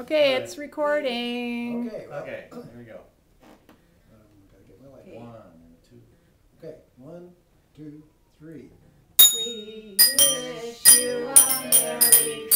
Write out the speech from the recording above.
Okay, it's recording. Okay, well, Okay, here we go. gotta get my light. Okay. 1 and 2. Okay, 1, 2, 3. We wish you a Merry